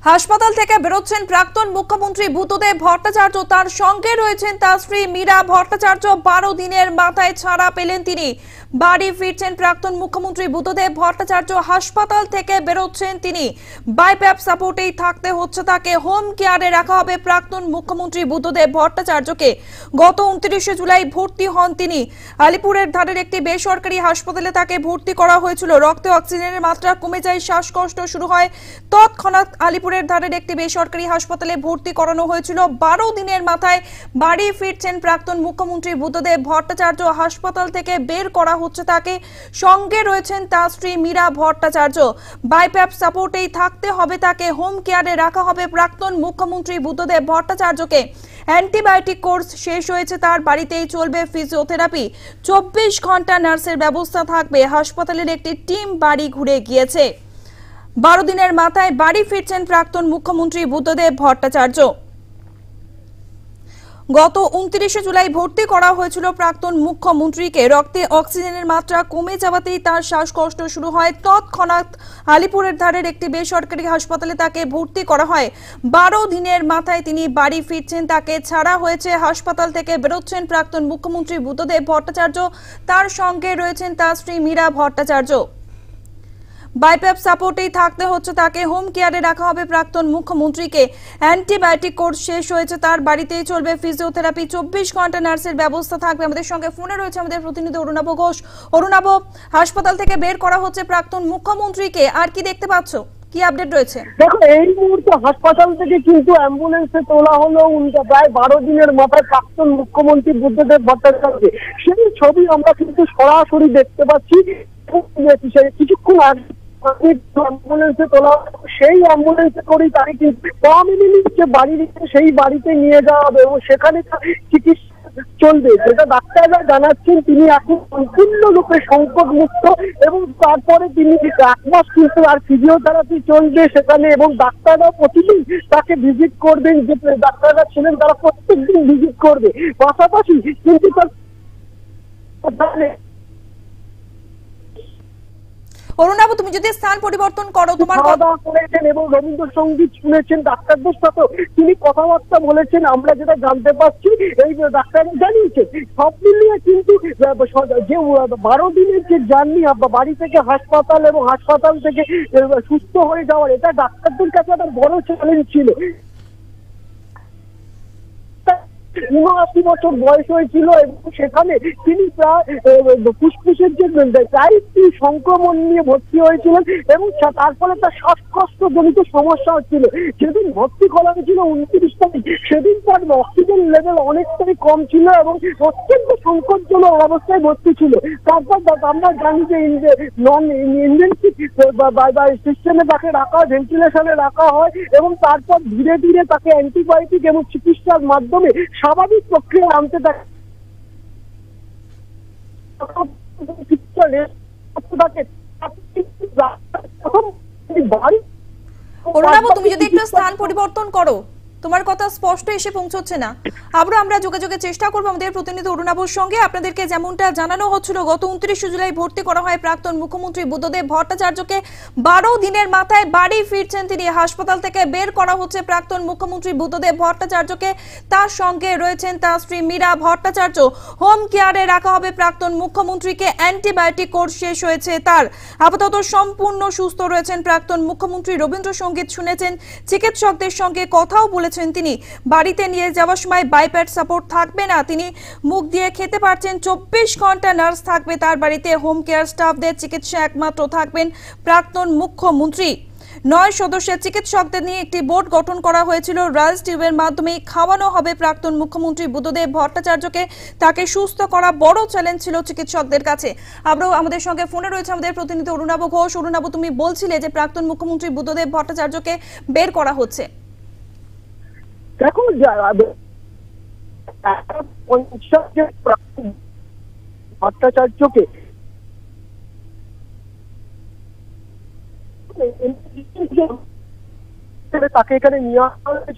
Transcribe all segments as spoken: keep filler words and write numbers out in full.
হাসপাতাল থেকে বেরোচ্ছেন প্রাক্তন মুখ্যমন্ত্রী বুদ্ধদেব ভট্টাচার্য, তার সঙ্গে রয়েছেন তার স্ত্রী মীরা ভট্টাচার্য। বারো দিনের মাথায় ছাড়া পেলেন তিনি। বাড়ি ফিরছেন প্রাক্তন মুখ্যমন্ত্রী বুদ্ধদেব ভট্টাচার্য। হাসপাতাল থেকে বেরোচ্ছেন তিনি। বাইপ্যাপ সাপোর্টেই থাকতে হচ্ছে তাকে। হোম কেয়ারে রাখা হবে প্রাক্তন মুখ্যমন্ত্রী বুদ্ধদেব ভট্টাচার্যকে। গত উনত্রিশে জুলাই ভর্তি হন তিনি। আলিপুরের ধারের একটি বেসরকারি হাসপাতালে তাকে ভর্তি করা হয়েছিল। রক্তে অক্সিজেনের মাত্রা কমে যায়, শ্বাসকষ্ট শুরু হয়। তৎক্ষণাৎ আলিপুরের ধারের একটি বেসরকারি হাসপাতালে ভর্তি করানো হয়েছিল। বারো দিনের মাথায় বাড়ি ফিরছেন প্রাক্তন মুখ্যমন্ত্রী বুদ্ধদেব ভট্টাচার্য। হাসপাতাল থেকে বের করা হচ্ছে তাকে। সঙ্গে রয়েছেন তার স্ত্রী মীরা ভট্টাচার্য। বাইপ্যাপ সাপোর্টেই থাকতে হবে তাকে। হোম কেয়ারে রাখা হবে প্রাক্তন মুখ্যমন্ত্রী বুদ্ধদেব ভট্টাচার্যকে। অ্যান্টিবায়োটিক কোর্স শেষ হয়েছে তার। বাড়িতেই চলবে ফিজিওথেরাপি। চব্বিশ ঘন্টা নার্সের ব্যবস্থা থাকবে। হাসপাতালের একটি টিম বাড়ি ঘুরে গিয়েছে। বারো দিনের মাথায় বাড়ি ফিরছেন প্রাক্তন মুখ্যমন্ত্রী বুদ্ধদেব ভট্টাচার্য। গত উনত্রিশে জুলাই ভর্তি করা হয়েছিল প্রাক্তন মুখ্যমন্ত্রীকে। রক্তে অক্সিজেনের মাত্রা কমে যাওয়াতেই তার শ্বাসকষ্ট শুরু হয়। তৎক্ষণাৎ আলিপুরের ধারের একটি বেসরকারি হাসপাতালে তাকে ভর্তি করা হয়। বারো দিনের মাথায় তিনি বাড়ি ফিরছেন, তাকে ছাড়া হয়েছে। হাসপাতাল থেকে বেরোচ্ছেন প্রাক্তন মুখ্যমন্ত্রী বুদ্ধদেব ভট্টাচার্য। তার সঙ্গে রয়েছেন তার স্ত্রী মীরা ভট্টাচার্য। বাইপ্যাপ সাপোর্টেই থাকতে হচ্ছে তাকে। হোম কেয়ারে রাখা হবে প্রাক্তন মুখ্যমন্ত্রীকে। অ্যান্টিবায়োটিক কোর্স শেষ হয়েছে তার। বাড়িতেই চলবে ফিজিওথেরাপি। চব্বিশ ঘন্টা নার্সের ব্যবস্থা থাকবে। আমাদের সঙ্গে ফোনে রয়েছে আমাদের প্রতিনিধি অরুণাভ ঘোষ। অরুণাভ, হাসপাতাল থেকে বের করা হচ্ছে প্রাক্তন মুখ্যমন্ত্রীকে, আর কি দেখতে পাচ্ছ, কি আপডেট রয়েছে? দেখো, এই মুহূর্তে হাসপাতাল থেকে কিন্তু অ্যাম্বুলেন্সে তোলা হলো প্রায় বারো দিনের মাথায় প্রাক্তন মুখ্যমন্ত্রী বুদ্ধদেব ভট্টাচার্যকে। সেই ছবি আমরা কিন্তু সরাসরি দেখতে পাচ্ছি। কিছুক্ষণ আগে অ্যাম্বুলেন্সে তোলা, সেই অ্যাম্বুলেন্সে করেই তাকে কিন্তু যে বাড়ি সেই বাড়িতে নিয়ে যাওয়া হবে এবং সেখানে চিকিৎসা চলবে, যেটা ডাক্তাররা জানাচ্ছেন তিনি এখন সম্পূর্ণ রূপে সংকট মুক্ত এবং তারপরে তিনি এক মাস কিন্তু আর ফিজিওথেরাপি চলবে সেখানে এবং ডাক্তাররা প্রতিদিন তাকে ভিজিট করবেন। যে ডাক্তাররা ছিলেন তারা প্রত্যেকদিন ভিজিট করবে। পাশাপাশি কিন্তু তার অরুণাভ, তুমি যদি স্থান পরিবর্তন করো, তোমার খাওয়া দাওয়া করেছেন এবং রবীন্দ্রসঙ্গীত শুনেছেন। ডাক্তারদের সাথে তিনি কথাবার্তা বলেছেন। আমরা যেটা জানতে পারছি, এই ডাক্তাররা জানিয়েছেন সব মিলিয়ে কিন্তু যে বারো দিনের যে জার্নি বাড়ি থেকে হাসপাতাল এবং হাসপাতাল থেকে সুস্থ হয়ে যাওয়ার, এটা ডাক্তারদের কাছে একটা বড় চ্যালেঞ্জ ছিল। উনআশি বছর বয়স হয়েছিল এবং সেখানে তিনি প্রায় ফুসফুসের যে টাইপ সংক্রমণ নিয়ে ভর্তি হয়েছিলেন এবং তার ফলে তার শ্বাসকষ্ট জনিত সমস্যা হচ্ছিল। যেদিন ভর্তি করা হয়েছিল উনত্রিশ তারিখ, সেদিন তার অক্সিজেন লেভেল অনেকটাই কম ছিল এবং অত্যন্ত সংকটজনক অবস্থায় ভর্তি ছিল। তারপর আমরা জানি যে নন ইনভেন্সিভ সিস্টেমে তাকে রাখা, ভেন্টিলেশনে রাখা হয় এবং তারপর ধীরে ধীরে তাকে অ্যান্টিবায়োটিক এবং চিকিৎসার মাধ্যমে স্বাভাবিক প্রক্রিয়া আনতে থাকে। অরুণাভ, তুমি যদি একটু স্থান পরিবর্তন করো, তোমার কথা স্পষ্ট এসে পৌঁছচ্ছে না। আবারও আমরা যোগাযোগের চেষ্টা করবো আমাদের প্রতিনিধি অরুণাভর সঙ্গে। আপনাদেরকে যেমনটা জানানো হচ্ছিল, গত উনত্রিশে জুলাই ভর্তি করা হয় প্রাক্তন মুখ্যমন্ত্রী বুদ্ধদেব ভট্টাচার্যকে। বারো দিনের মাথায় বাড়ি ফিরছেন তিনি। হাসপাতাল থেকে বের করা হচ্ছে প্রাক্তন মুখ্যমন্ত্রী বুদ্ধদেব ভট্টাচার্যকে। তার সঙ্গে রয়েছেন তার স্ত্রী মীরা ভট্টাচার্য। হোম কেয়ারে রাখা হবে প্রাক্তন মুখ্যমন্ত্রীকে। অ্যান্টিবায়োটিক কোর্স শেষ হয়েছে তার। আপাতত সম্পূর্ণ সুস্থ রয়েছেন প্রাক্তন মুখ্যমন্ত্রী। রবীন্দ্রসঙ্গীত শুনেছেন, চিকিৎসকদের সঙ্গে কথাও বলেছেন তিনি। বাড়িতে নিয়ে যাওয়ার সময় বাইপ্যাপ সাপোর্ট থাকবে না, তিনি মুখ দিয়ে খেতে পারছেন। চব্বিশ ঘন্টা নার্স থাকবে তার বাড়িতে। হোম কেয়ার স্টাফদের চিকিৎসা একমাত্র থাকবেন প্রাক্তন মুখ্যমন্ত্রী। নয় সদস্যের চিকিৎসকদের নিয়ে একটি বোর্ড গঠন করা হয়েছিল। রাইস টিউবের মাধ্যমে খাওয়ানো হবে প্রাক্তন মুখ্যমন্ত্রী বুদ্ধদেব ভট্টাচার্যকে। তাকে সুস্থ করা বড় চ্যালেঞ্জ ছিল চিকিৎসকদের কাছে। আমরাও আমাদের সঙ্গে ফোনে রয়েছে আমাদের প্রতিনিধি অরুণাভ ঘোষ। অরুণাভ, তুমি বলছিলে যে প্রাক্তন মুখ্যমন্ত্রী বুদ্ধদেব ভট্টাচার্যকে বের করা হচ্ছে। দেখো, ভট্টাচার্যকে তাকে এখানে নিয়ে আসা হয়েছে।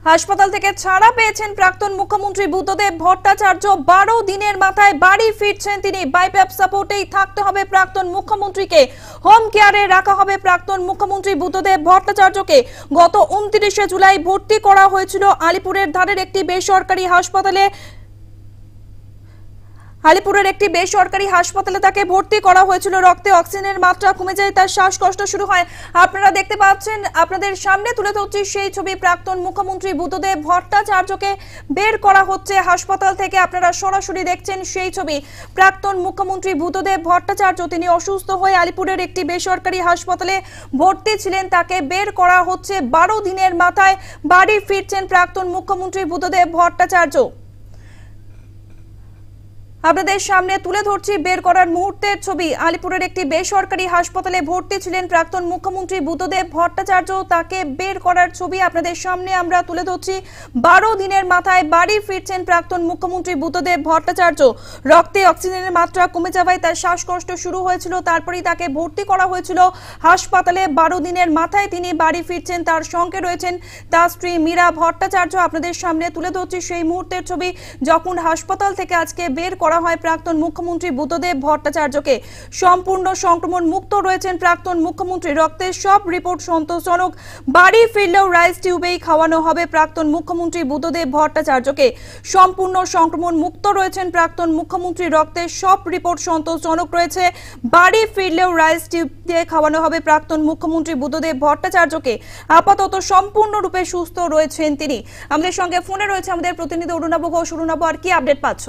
হাসপাতাল থেকে ছাড়া পেয়েছেন প্রাক্তন মুখ্যমন্ত্রী বুদ্ধদেব ভট্টাচার্য। বারো দিনের মাথায় বাড়ি ফিরছেন তিনি। বাইপ্যাপ সাপোর্টেই থাকতে হবে প্রাক্তন মুখ্যমন্ত্রীকে, হোম কেয়ারে রাখা হবে প্রাক্তন মুখ্যমন্ত্রী বুদ্ধদেব ভট্টাচার্যকে। গত উনত্রিশে জুলাই ভর্তি করা হয়েছিল আলিপুরের ধারের একটি বেসরকারি হাসপাতালে। আলিপুরের একটি বেসরকারি হাসপাতালে তাকে ভর্তি করা হয়েছিল। রক্তে অক্সিজেনের মাত্রা কমে যায়, তার শ্বাসকষ্ট শুরু হয়। আপনারা দেখতে পাচ্ছেন, আপনাদের সামনে তুলে ধরছি সেই ছবি। প্রাক্তন মুখ্যমন্ত্রী বুদ্ধদেব ভট্টাচার্যকে বের করা হচ্ছে হাসপাতাল থেকে। আপনারা সরাসরি দেখছেন সেই ছবি। প্রাক্তন মুখ্যমন্ত্রী বুদ্ধদেব ভট্টাচার্য তিনি অসুস্থ হয়ে আলিপুরের একটি বেসরকারি হাসপাতালে ভর্তি ছিলেন, তাকে বের করা হচ্ছে। বারো দিনের মাথায় বাড়ি ফিরছেন প্রাক্তন মুখ্যমন্ত্রী বুদ্ধদেব ভট্টাচার্য। আপনাদের সামনে তুলে ধরছি বের করার মুহূর্তের ছবি। আলিপুরের একটি বেসরকারি হাসপাতালে ভর্তি ছিলেন প্রাক্তন মুখ্যমন্ত্রী বুদ্ধদেব ভট্টাচার্য, তাকে বের করার ছবি আপনাদের সামনে আমরা তুলে ধরছি। বারো দিনের মাথায় বাড়ি ফিরছেন প্রাক্তন মুখ্যমন্ত্রী বুদ্ধদেব ভট্টাচার্য। রক্তে অক্সিজেনের মাত্রা কমে যাওয়ায় তার শ্বাসকষ্ট শুরু হয়েছিল, তারপরেই তাকে ভর্তি করা হয়েছিল হাসপাতালে। বারো দিনের মাথায় তিনি বাড়ি ফিরছেন। তার সঙ্গে রয়েছেন তার স্ত্রী মীরা ভট্টাচার্য। আপনাদের সামনে তুলে ধরছি সেই মুহূর্তের ছবি, যখন হাসপাতাল থেকে আজকে বের করা হয় প্রাক্তন মুখ্যমন্ত্রী বুদ্ধদেব ভট্টাচার্যকে। সম্পূর্ণ সংক্রমণ মুক্ত রয়েছেন প্রাক্তন মুখ্যমন্ত্রী। রক্তের সব রিপোর্ট সন্তোষজনক। বাড়ি ফিরলেও রাইস টিউবেই খাওয়ানো হবে প্রাক্তন মুখ্যমন্ত্রী বুদ্ধদেব ভট্টাচার্যকে। সম্পূর্ণ সংক্রমণ মুক্ত রয়েছেন প্রাক্তন মুখ্যমন্ত্রী। রক্তের সব রিপোর্ট সন্তোষজনক রয়েছে। বাড়ি ফিরলেও রাইস টিউব দিয়ে খাওয়ানো হবে প্রাক্তন মুখ্যমন্ত্রী বুদ্ধদেব ভট্টাচার্যকে। আপাতত সম্পূর্ণরূপে সুস্থ রয়েছেন তিনি। আমাদের সঙ্গে ফোনে রয়েছে আমাদের প্রতিনিধি অরুণাভ ঘোষ। অরুণাভ, আর কি আপডেট পাচ্ছ?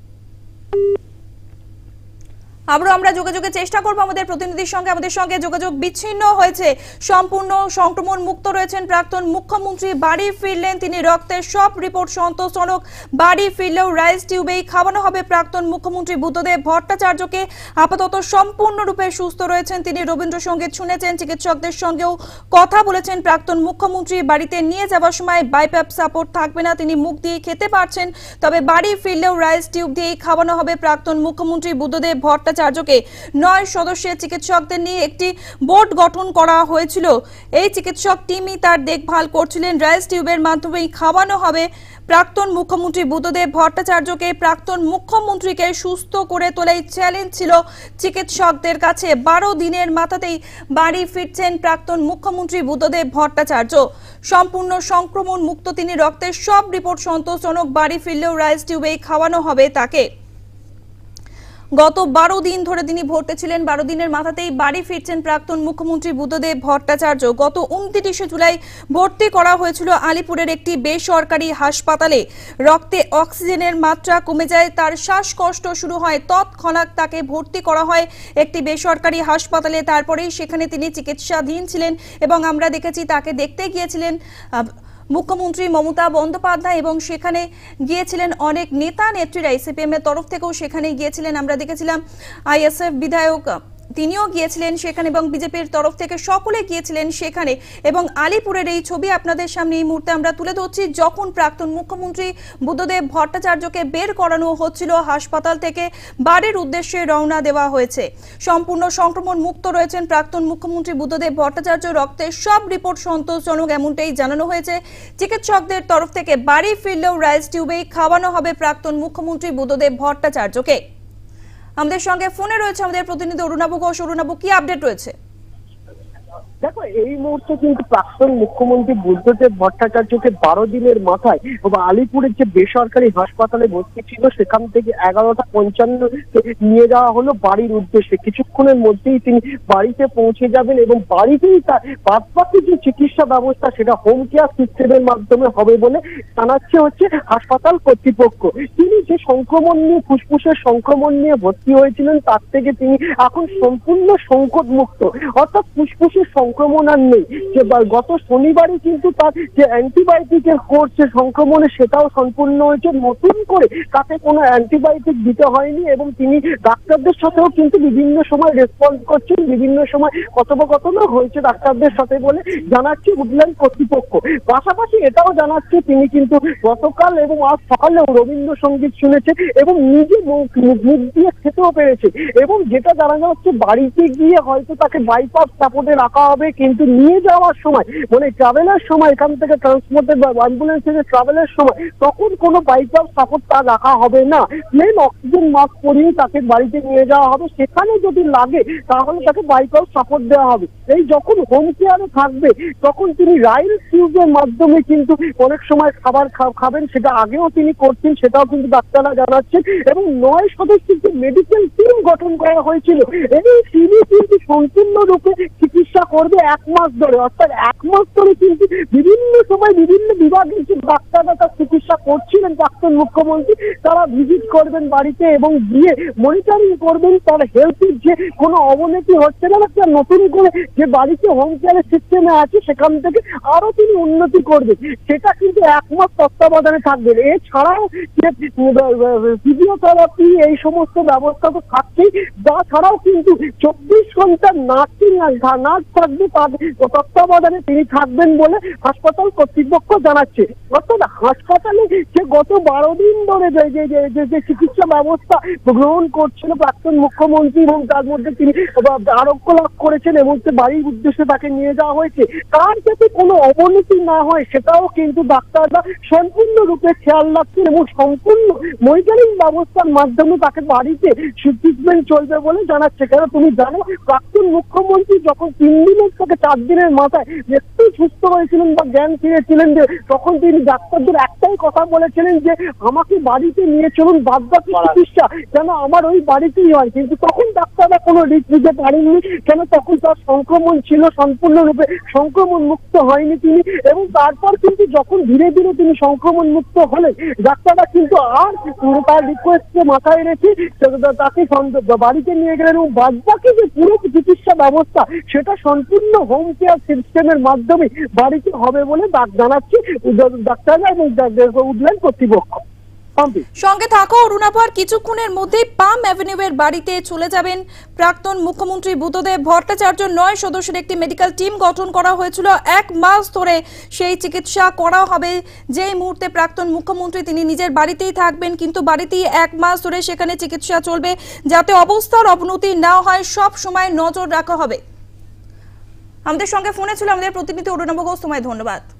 আবারও আমরা যোগাযোগের চেষ্টা করবো আমাদের প্রতিনিধির সঙ্গে। আমাদের সঙ্গে যোগাযোগ বিচ্ছিন্ন হয়েছে। সম্পূর্ণ সংক্রমণ মুক্ত রয়েছেন প্রাক্তন মুখ্যমন্ত্রী। বাড়ি ফিরলেন তিনি। রক্তের সব রিপোর্ট সন্তোষজনক। বাড়ি ফিরলেও রাইস টিউবেই খাওয়ানো হবে প্রাক্তন মুখ্যমন্ত্রী বুদ্ধদেব ভট্টাচার্যকে। আপাতত সম্পূর্ণরূপে সুস্থ রয়েছেন তিনি। রবীন্দ্রসঙ্গীত শুনেছেন, চিকিৎসকদের সঙ্গেও কথা বলেছেন প্রাক্তন মুখ্যমন্ত্রী। বাড়িতে নিয়ে যাওয়ার সময় বাইপ্যাপ সাপোর্ট থাকবে না, তিনি মুখ দিয়ে খেতে পারছেন। তবে বাড়ি ফিরলেও রাইস টিউব দিয়েই খাওয়ানো হবে প্রাক্তন মুখ্যমন্ত্রী বুদ্ধদেব ভট্টাচার্য। নয় সদস্যের চিকিৎসকদের নিয়ে একটি বোর্ড গঠন করা হয়েছিল। এই চিকিৎসক টিমই তার দেখভাল করছিলেন। রাইস টিউবের মাধ্যমেই খাওয়ানো হবে প্রাক্তন মুখ্যমন্ত্রী বুদ্ধদেব ভট্টাচার্যকে। প্রাক্তন মুখ্যমন্ত্রীকে সুস্থ করে তোলাই চ্যালেঞ্জ ছিল চিকিৎসকদের কাছে। বারো দিনের মাথাতেই বাড়ি ফিরছেন প্রাক্তন মুখ্যমন্ত্রী বুদ্ধদেব ভট্টাচার্য। সম্পূর্ণ সংক্রমণ মুক্ত তিনি। রক্তের সব রিপোর্ট সন্তোষজনক। বাড়ি ফিরলেও রাইস টিউবেই খাওয়ানো হবে তাকে। গত বারো দিন ধরে তিনি ভর্তি ছিলেন। বারো দিনের মাথাতেই বাড়ি ফিরছেন প্রাক্তন মুখ্যমন্ত্রী বুদ্ধদেব ভট্টাচার্য। গত উনত্রিশে জুলাই ভর্তি করা হয়েছিল আলিপুরের একটি বেসরকারি হাসপাতালে। রক্তে অক্সিজেনের মাত্রা কমে যায়, তার শ্বাসকষ্ট শুরু হয়। তৎক্ষণাৎ তাকে ভর্তি করা হয় একটি বেসরকারি হাসপাতালে। তারপরেই সেখানে তিনি চিকিৎসাধীন ছিলেন এবং আমরা দেখেছি তাকে দেখতে গিয়েছিলেন মুখ্যমন্ত্রী মমতা বন্দ্যোপাধ্যায় এবং সেখানে গিয়েছিলেন অনেক নেতা নেত্রীরা। সিপিএম এর তরফ থেকেও সেখানে গিয়েছিলেন। আমরা দেখেছিলাম আইএসএফ বিধায়ক তিনিও গিয়েছিলেন সেখানে এবং বিজেপির তরফ থেকে সকলে গিয়েছিলেন সেখানে। এবং আলিপুরের এই ছবি আপনাদের সামনে এই মুহূর্তে আমরা তুলে ধরছি, যখন প্রাক্তন মুখ্যমন্ত্রী বুদ্ধদেব ভট্টাচার্যকে বের করানো হচ্ছিল হাসপাতাল থেকে। বাড়ির উদ্দেশ্যে রওনা দেওয়া হয়েছে। সম্পূর্ণ সংক্রমণ মুক্ত রয়েছেন প্রাক্তন মুখ্যমন্ত্রী বুদ্ধদেব ভট্টাচার্য। রক্তের সব রিপোর্ট সন্তোষজনক, এমনটাই জানানো হয়েছে চিকিৎসকদের তরফ থেকে। বাড়ি ফিরলেও রাইস টিউবেই খাওয়ানো হবে প্রাক্তন মুখ্যমন্ত্রী বুদ্ধদেব ভট্টাচার্যকে। আমাদের সঙ্গে ফোনে রয়েছে আমাদের প্রতিনিধি অরুণাভ ঘোষ। অরুণাভ, কি আপডেট রয়েছে? দেখো, এই মুহূর্তে কিন্তু প্রাক্তন মুখ্যমন্ত্রী বুদ্ধদেব ভট্টাচার্যকে বারো দিনের মাথায় আলিপুরের যে বেসরকারি হাসপাতালে ভর্তি ছিল সেখান থেকে এগারোটা পঞ্চান্ন নিয়ে যাওয়া হলো বাড়ির উদ্দেশ্যে। কিছুক্ষণের মধ্যেই তিনি বাড়িতে পৌঁছে যাবেন এবং বাড়িতেই তার বাদবাকি যে চিকিৎসা ব্যবস্থা সেটা হোম কেয়ার সিস্টেমের মাধ্যমে হবে বলে জানাচ্ছে হচ্ছে হাসপাতাল কর্তৃপক্ষ। তিনি যে সংক্রমণ নিয়ে ফুসফুসের সংক্রমণ নিয়ে ভর্তি হয়েছিলেন তার থেকে তিনি এখন সম্পূর্ণ সংকট মুক্ত, অর্থাৎ ফুসফুসের সংক্রমণ আর নেই। যে গত শনিবারই কিন্তু তার যে অ্যান্টিবায়োটিকের কোর্স সংক্রমণে সেটাও সম্পূর্ণ হয়েছে। নতুন করে তাকে কোনো অ্যান্টিবায়োটিক দিতে হয়নি এবং তিনি ডাক্তারদের সাথেও কিন্তু বিভিন্ন সময় রেসপন্স করছেন, বিভিন্ন সময় কথোপকথনও হয়েছে ডাক্তারদের সাথে বলে জানাচ্ছে উডল্যান্ড কর্তৃপক্ষ। পাশাপাশি এটাও জানাচ্ছে তিনি কিন্তু গতকাল এবং আজ সকালেও রবীন্দ্রসঙ্গীত শুনেছে এবং নিজে মুখ মুখ দিয়ে খেতেও পেরেছে। এবং যেটা জানা যাচ্ছে বাড়িতে গিয়ে হয়তো তাকে বাইপাস সাপোর্টে রাখা হবে তবে কিন্তু নিয়ে যাওয়ার সময় মানে ট্রাভেলের সময় এখান থেকে ট্রান্সপোর্টের বা অ্যাম্বুলেন্স থেকে ট্রাভেলের সময় তখন কোনো বাইকার সাপোর্ট তার রাখা হবে না। প্লেন অক্সিজেন মাস্ক পরিয়ে তাকে বাড়িতে নিয়ে যাওয়া হবে, সেখানে যদি লাগে তাহলে তাকে বাইকার সাপোর্ট দেওয়া হবে। এই যখন হোম কেয়ারে থাকবে তখন তিনি রাইল টিউবের মাধ্যমে কিন্তু অনেক সময় খাবার খাবেন, সেটা আগেও তিনি করছেন, সেটাও কিন্তু ডাক্তাররা জানাচ্ছেন। এবং নয় সদস্যের যে মেডিকেল টিম গঠন করা হয়েছিল এই তিনি কিন্তু সম্পূর্ণরূপে চিকিৎসা করবে এক মাস ধরে, অর্থাৎ এক মাস ধরে কিন্তু বিভিন্ন সময় বিভিন্ন বিভাগের যে ডাক্তাররা তার চিকিৎসা করছিলেন প্রাক্তন মুখ্যমন্ত্রী, তারা ভিজিট করবেন বাড়িতে এবং গিয়ে মনিটরিং করবেন তার হেলথের যে কোনো অবনতি হচ্ছে না, একটা নতুন করে যে বাড়িতে হোম কেয়ারের সিস্টেমে আছে সেখান থেকে আরো তিনি উন্নতি করবেন, সেটা কিন্তু এক মাস তত্ত্বাবধানে থাকবেন। এছাড়াও যে ফিজিওথেরাপি এই সমস্ত ব্যবস্থা তো থাকছেই, তাছাড়াও কিন্তু চব্বিশ ঘন্টা নার্সিং নার্স থাকবে, তার তত্ত্বাবধানে তিনি থাকবেন বলে হাসপাতাল কর্তৃপক্ষ জানাচ্ছে। অর্থাৎ হাসপাতালে যে গত বারো দিন ধরে যে যে চিকিৎসা ব্যবস্থা গ্রহণ করছিল প্রাক্তন মুখ্যমন্ত্রী এবং তার মধ্যে তিনি আরোগ্য লাভ করেছেন এবং বাড়ির উদ্দেশ্যে তাকে নিয়ে যাওয়া হয়েছে, তার যাতে কোনো অবনতি না হয় সেটাও কিন্তু ডাক্তাররা সম্পূর্ণরূপে খেয়াল রাখছেন এবং সম্পূর্ণ মনিটরিং ব্যবস্থার মাধ্যমে তাকে বাড়িতে ট্রিটমেন্ট চলবে বলে জানাচ্ছে। কেন তুমি জানো প্রাক্তন মুখ্যমন্ত্রী যখন তিন দিনের থেকে চার দিনের মাথায় একটু সুস্থ হয়েছিলেন বা জ্ঞান ফিরেছিলেন, যে তখন তিনি ডাক্তারদের একটাই কথা বলেছিলেন যে আমাকে বাড়িতে নিয়ে চলুন, বাদ বাকি চিকিৎসা যেন আমার ওই বাড়িতেই হয়। কিন্তু তখন ডাক্তাররা কোনো রিস্ক নিতে পারেননি, কেন তখন তার সংক্রমণ ছিল, সম্পূর্ণরূপে সংক্রমণ মুক্ত হয়নি তিনি। এবং তারপর কিন্তু যখন ধীরে ধীরে তিনি সংক্রমণ মুক্ত হলেন, ডাক্তাররা কিন্তু আর তার রিকোয়েস্টকে মাথায় রেখে তাকে বাড়িতে নিয়ে গেলেন এবং বাদ বাকি যে পুরো চিকিৎসা ব্যবস্থা সেটা সম্পূর্ণ হোম কেয়ার সিস্টেমের মাধ্যমে বাড়িতে হবে বলে জানাচ্ছে ডাক্তাররা এবং উডল্যান্ড কর্তৃপক্ষ। সঙ্গে থাকো অরুণাভ, কিছুক্ষণের মধ্যেই পাম অ্যাভিনিউ এর বাড়িতে চলে যাবেন প্রাক্তন মুখ্যমন্ত্রী বুদ্ধদেব ভট্টাচার্য। নয় সদস্যের একটি মেডিকেল টিম গঠন করা হয়েছিল, এক মাস ধরে সেই চিকিৎসা করা হবে। যেই মুহূর্তে প্রাক্তন মুখ্যমন্ত্রী তিনি নিজের বাড়িতেই থাকবেন, কিন্তু বাড়িতেই এক মাস ধরে সেখানে চিকিৎসা চলবে, যাতে অবস্থার অবনতি না হয় সব সময় নজর রাখা হবে। আমাদের সঙ্গে ফোনে ছিল আমাদের প্রতিনিধি অরুণাভ ঘোষ, তোমায় ধন্যবাদ।